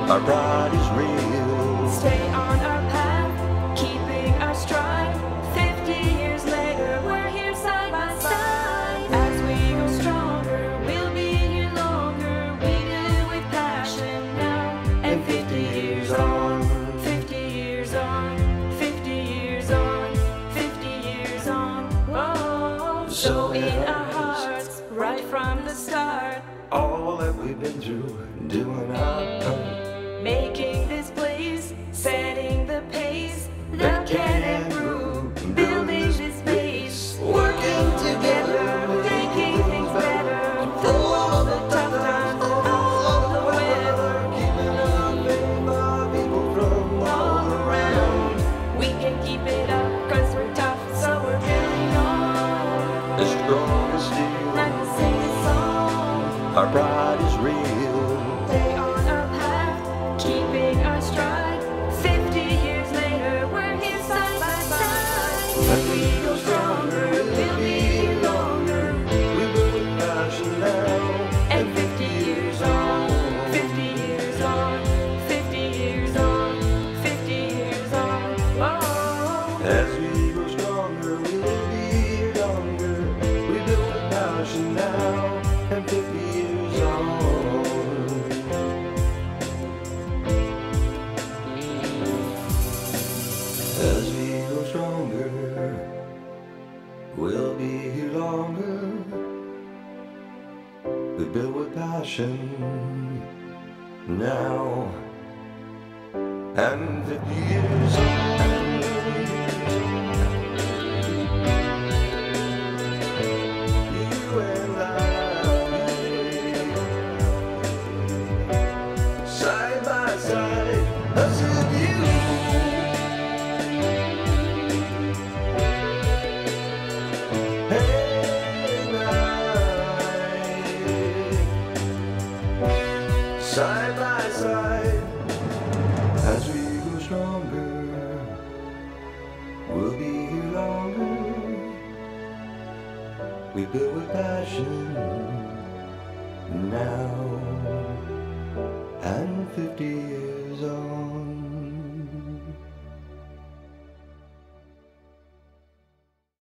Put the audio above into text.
our pride is real. Stay on our path, keeping our stride. 50 years later, we're here side by side. As we go stronger, we'll be here longer. We do it with passion now. And 50 years on, 50 years on, 50 years on, 50 years on. Oh, so in our hearts, right from the start, All that we've been through, doing our part. making this place, setting the pace. The Canam Group, building this base, working together, making things better. Through all the tough times and all the weather, Keeping our faith, our people from all around. We can keep it up, cause we're tough, so we're building on. the strongest steel. Like we sing a song. Our pride is real. Stay on our path, keeping our stride. 50 years later, we're here side by side. As we go stronger, we'll be here longer. We do it with passion now. And 50 years on, 50 years on, 50 years on, 50 years on. Oh, As we grow stronger, we will be here longer. We do it with passion now. And 50 years on. As we grow stronger, we'll be here longer. We build with passion now. And 50 years on. You and I, side by side, us and you. Side by side, as we grow stronger, we'll be here longer. We build with passion now, and 50 years on.